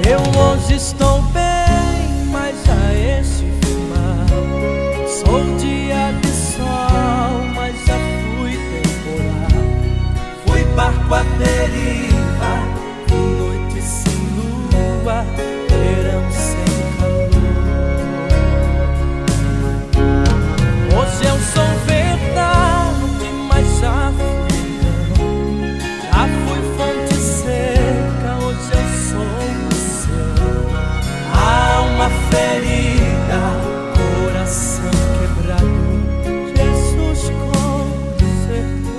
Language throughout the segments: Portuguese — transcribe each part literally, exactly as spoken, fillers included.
Eu hoje estou bem, mas já estive mal. Sou dia de sol, mas já fui temporal. Fui barco à deriva, noite sem lua, verão sem calor. Hoje eu sou verdade, mas já fui engano. Já fui fonte seca, hoje eu sou o céu. Alma ferida, coração quebrado, Jesus consertou.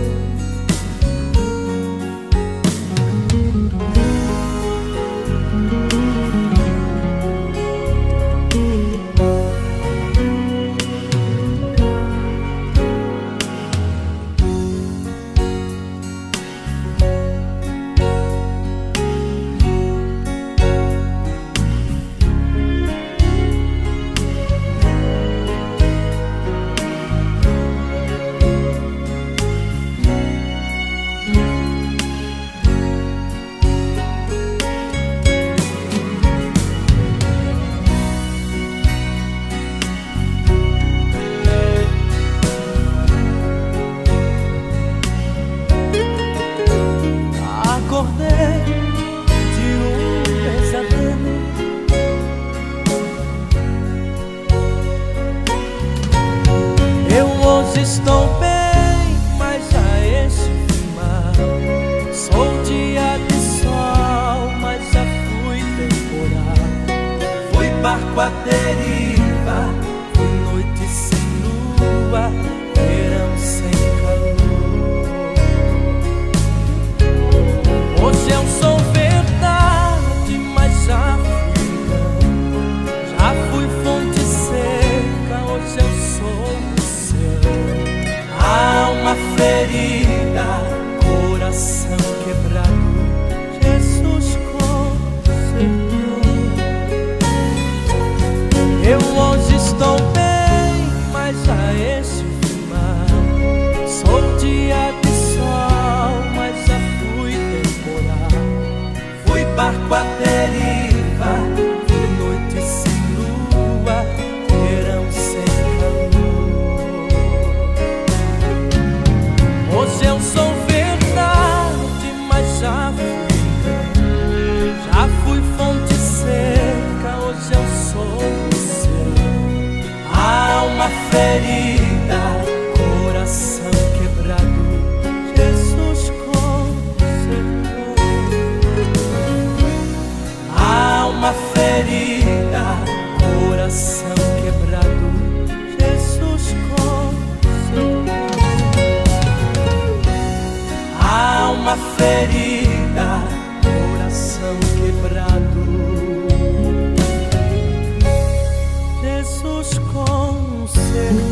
Acordei de um pesadelo. Eu hoje estou bem, mas já estive mal. Sou dia de sol, mas já fui temporal. Fui barco à deriva, fui noite sem lua, verão sem calor. Hoje eu sou verdade, mas já fui engano. Já fui fonte seca, hoje eu sou o céu. Alma ferida, coração quebrado, Jesus consertou. Eu hoje estou bem, mas já estive mal. Sou dia de sol, mas já fui temporal. Fui barco à deriva, fui noite sem lua, verão sem calor. Hoje eu sou verdade, mas já fui engano. Já fui fonte seca, hoje eu sou o céu. Alma ferida, coração quebrado, Jesus consertou. Alma ferida, coração quebrado, Jesus consertou. Alma ferida, coração quebrado, Jesus consertou.